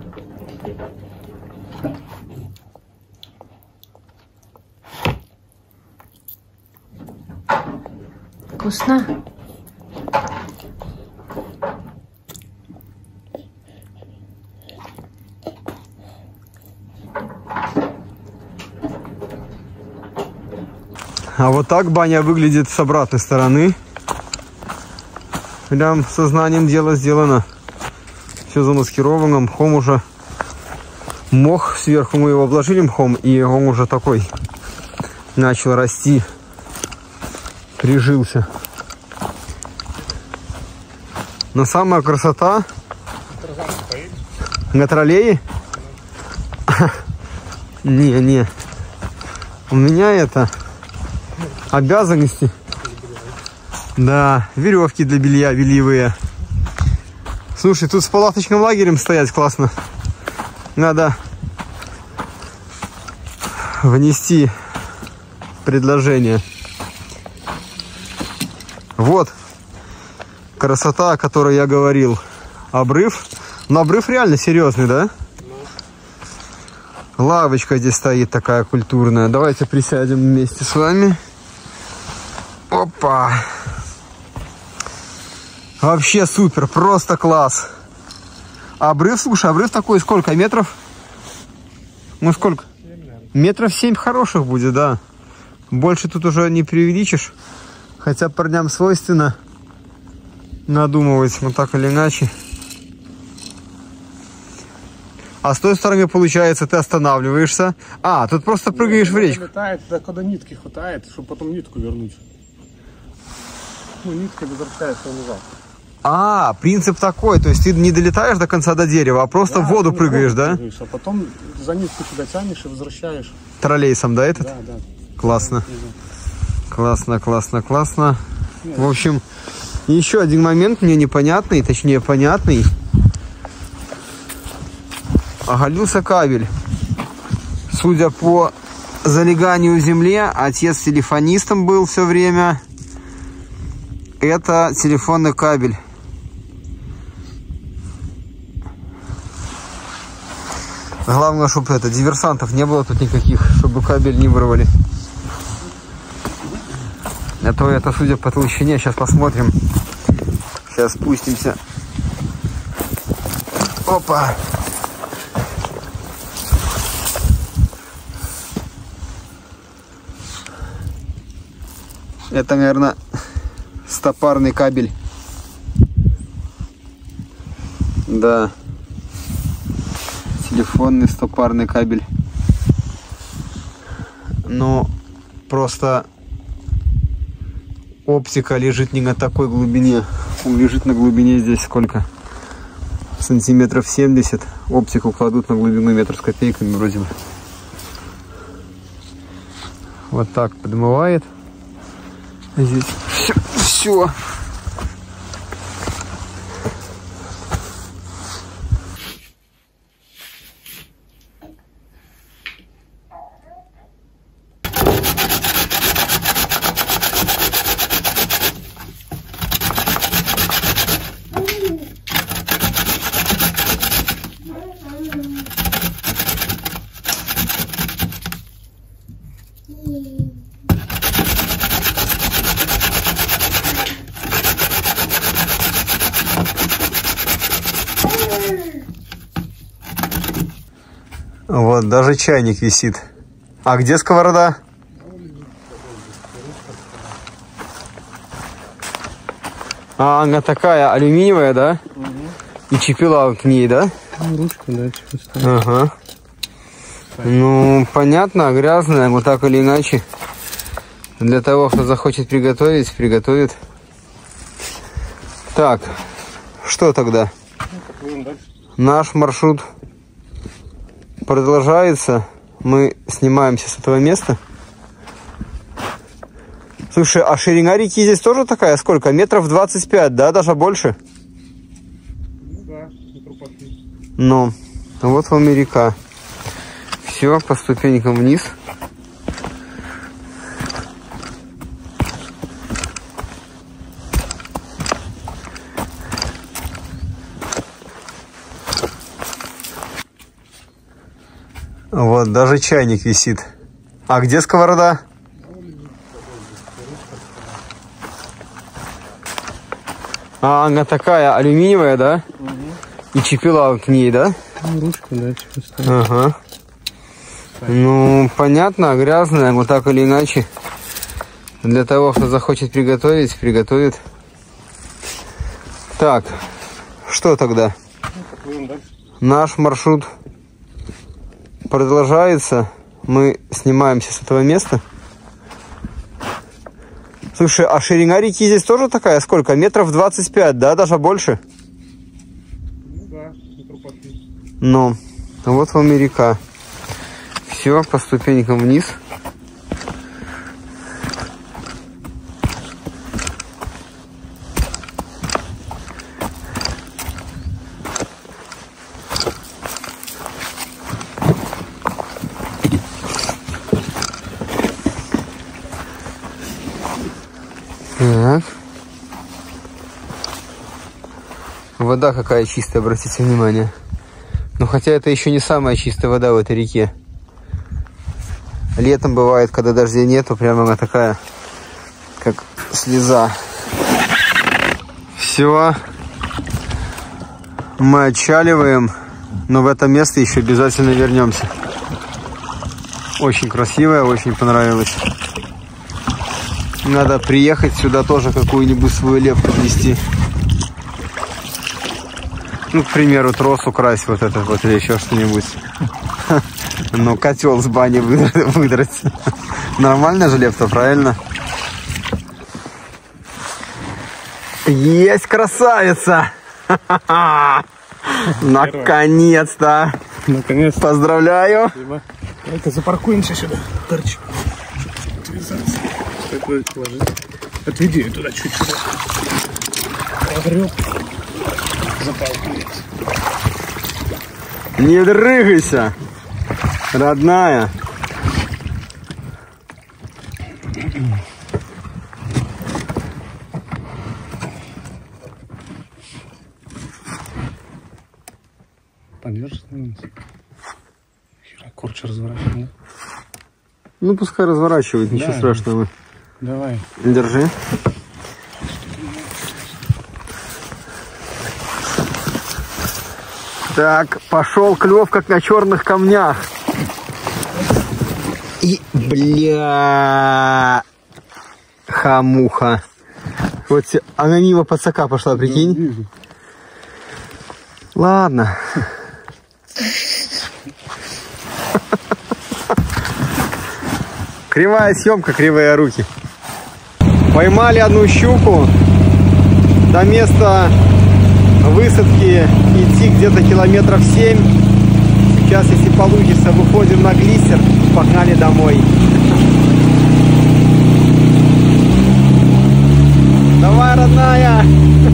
Вкусно? А вот так баня выглядит с обратной стороны. Прям сознанием дело сделано. Все замаскировано, мхом уже. Мох сверху мы его обложили мхом, и он уже такой начал расти. Прижился. Но самая красота на троллее. Не, не. У меня это обязанности. Да, веревки для белья бельевые. Слушай, тут с палаточным лагерем стоять классно. Надо внести предложение. Вот красота, о которой я говорил. Обрыв. Но обрыв реально серьезный, да? Лавочка здесь стоит такая культурная. Давайте присядем вместе с вами. Опа! Вообще супер, просто класс. Обрыв, слушай, обрыв такой сколько метров? Ну сколько? Метров семь хороших будет, да. Больше тут уже не преувеличишь. Хотя парням свойственно надумывать, вот так или иначе. А с той стороны, получается, ты останавливаешься. А, тут просто прыгаешь Нет, в речку. Летает, да, когда нитки хватает, чтобы потом нитку вернуть. Ну, нитка возвращается назад. А, принцип такой, то есть ты не долетаешь до конца до дерева, а просто Да, в воду прыгаешь, да? Прыгаешь, а потом за нитку тебя тянешь и возвращаешь. Троллейсом, да, этот? Да, да. Классно. Классно, классно, классно. В общем, еще один момент мне непонятный, точнее понятный. Оголился кабель. Судя по залеганию земли, отец телефонистом был все время. Это телефонный кабель. Главное, чтобы это диверсантов не было тут никаких, чтобы кабель не вырвали. А то это, судя по толщине, сейчас посмотрим. Сейчас спустимся. Опа! Это, наверное, стопарный кабель. Да. Телефонный стопарный кабель. Но просто оптика лежит не на такой глубине. Он лежит на глубине здесь сколько? Сантиметров семьдесят. Оптику кладут на глубину метр с копейками вроде бы. Вот так подмывает. Здесь все. все. Вот, даже чайник висит. А где сковорода? А, она такая алюминиевая, да? Угу. И чепела к ней, да? Ну, ручка, да, чепела. Ага. Ну, понятно, грязная, вот так или иначе. Для того, кто захочет приготовить, приготовит. Так, что тогда? Наш маршрут продолжается. Мы снимаемся с этого места. Слушай, а ширина реки здесь тоже такая? Сколько? Метров двадцать пять, да? Даже больше? Ну да, метров пошли. Ну, вот вам и река. Все, по ступенькам вниз. Вот, даже чайник висит. А где сковорода? А, она такая алюминиевая, да? Угу. И чепела к ней, да? Ну, ручка, да, чепела. Ага. Ну, понятно, грязная, вот так или иначе. Для того, кто захочет приготовить, приготовит. Так, что тогда? Наш маршрут продолжается. Мы снимаемся с этого места. Слушай, а ширина реки здесь тоже такая? Сколько? Метров двадцать пять, да? Даже больше? Ну да, метров пошли. Ну, вот вам и река. Все, по ступенькам вниз. Так. Вода какая чистая, обратите внимание. Но хотя это еще не самая чистая вода в этой реке. Летом бывает, когда дождей нету, прямо она такая, как слеза. Все. Мы отчаливаем, но в это место еще обязательно вернемся. Очень красивое, очень понравилось. Надо приехать сюда тоже какую-нибудь свою лепту внести. Ну, к примеру, трос украсть, вот этот вот, или еще что-нибудь. Ну, котел с бани выдрать. Нормально же, Лепта, правильно? Есть красавица! Наконец-то! Наконец-то. Поздравляю! Давай-ка запаркуемся сюда. Торчим. Отвязаться. Такое положить. Отведи ее туда чуть-чуть. Погреб. Запаркуемся. Не дрыгайся, родная. Подержишь на нас? Хера, корч разворачивай, да? Ну, пускай разворачивает, ничего да, страшного. Давай. Держи. Так, пошел клев, как на черных камнях. И, бля, хамуха. Вот она мимо подсака пошла, прикинь. Да, вижу. Ладно. Кривая съемка, кривые руки. Поймали одну щуку. До места высадки идти где-то километров семь. Сейчас, если получится, выходим на глиссер. Погнали домой. Давай, родная.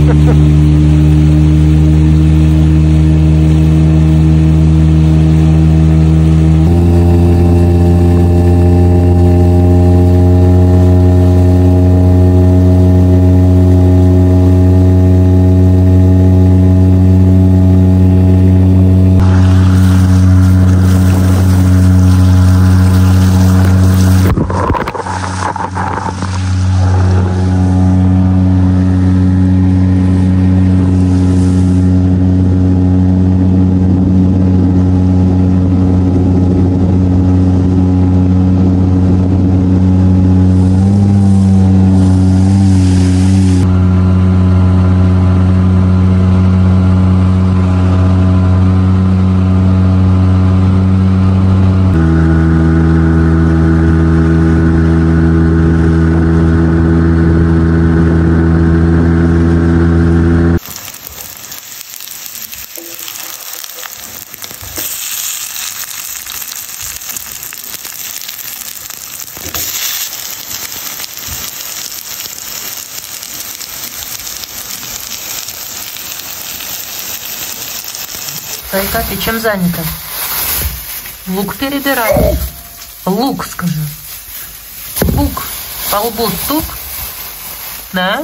Зайка, ты чем занята? Лук перебирай. Лук, скажи. Лук. По лбу стук. Да?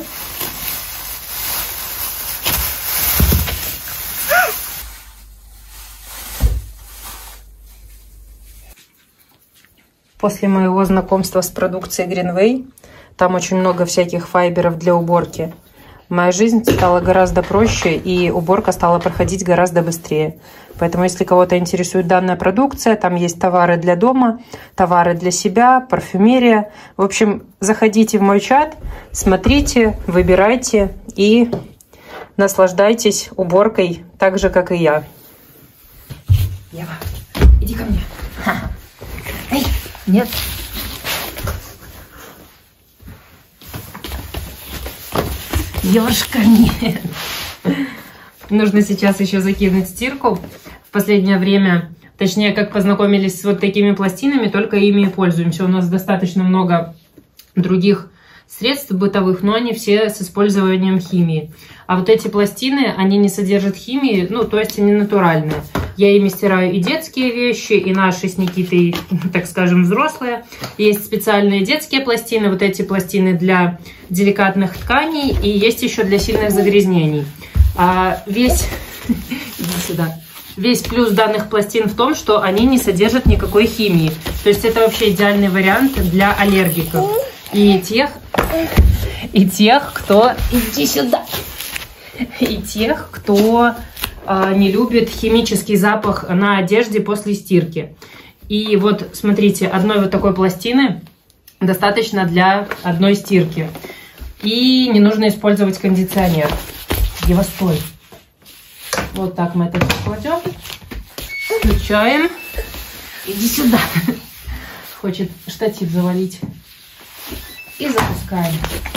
После моего знакомства с продукцией Greenway, там очень много всяких файберов для уборки, моя жизнь стала гораздо проще, и уборка стала проходить гораздо быстрее. Поэтому, если кого-то интересует данная продукция, там есть товары для дома, товары для себя, парфюмерия. В общем, заходите в мой чат, смотрите, выбирайте и наслаждайтесь уборкой так же, как и я. Ева, иди ко мне. Эй, нет. Ёшка, нет. Нужно сейчас еще закинуть стирку. В последнее время, точнее, как познакомились с вот такими пластинами, только ими и пользуемся. У нас достаточно много других средств бытовых, но они все с использованием химии. А вот эти пластины, они не содержат химии, ну, то есть они натуральные. Я ими стираю и детские вещи, и наши с Никитой, так скажем, взрослые. Есть специальные детские пластины, вот эти пластины для деликатных тканей, и есть еще для сильных загрязнений. А весь, иди сюда, весь плюс данных пластин в том, что они не содержат никакой химии. То есть это вообще идеальный вариант для аллергиков. И тех, и тех, кто... Иди сюда! И тех, кто э, не любит химический запах на одежде после стирки. И вот, смотрите, одной вот такой пластины достаточно для одной стирки. И не нужно использовать кондиционер. Ева, стой. Вот так мы это все кладем. Включаем. Иди сюда. Хочет штатив завалить. И запускаем.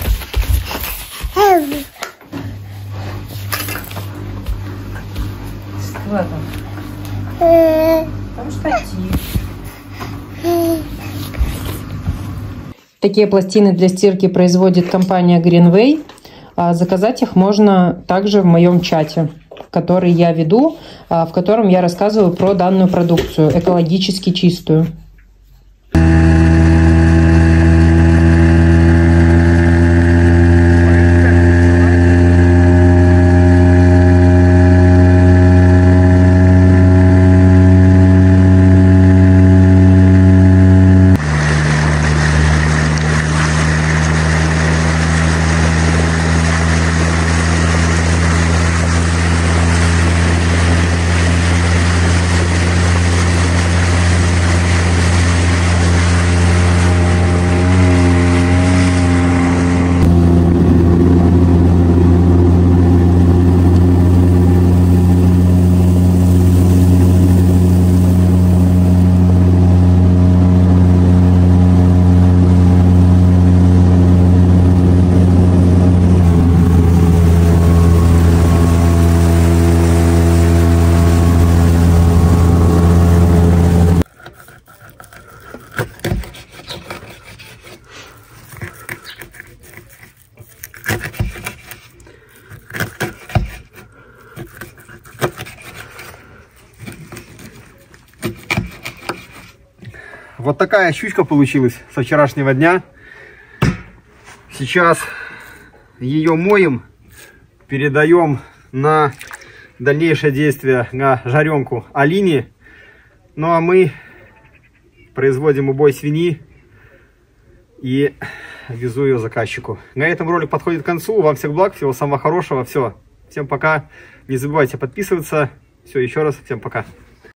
Что там? Там штатив. Такие пластины для стирки производит компания Greenway. Заказать их можно также в моем чате, который я веду, в котором я рассказываю про данную продукцию, экологически чистую. Вот такая щучка получилась со вчерашнего дня. Сейчас ее моем, передаем на дальнейшее действие на жаренку Алине. Ну а мы производим убой свиньи и везу ее заказчику. На этом ролик подходит к концу. Вам всех благ, всего самого хорошего. Все, всем пока. Не забывайте подписываться. Все, еще раз, всем пока.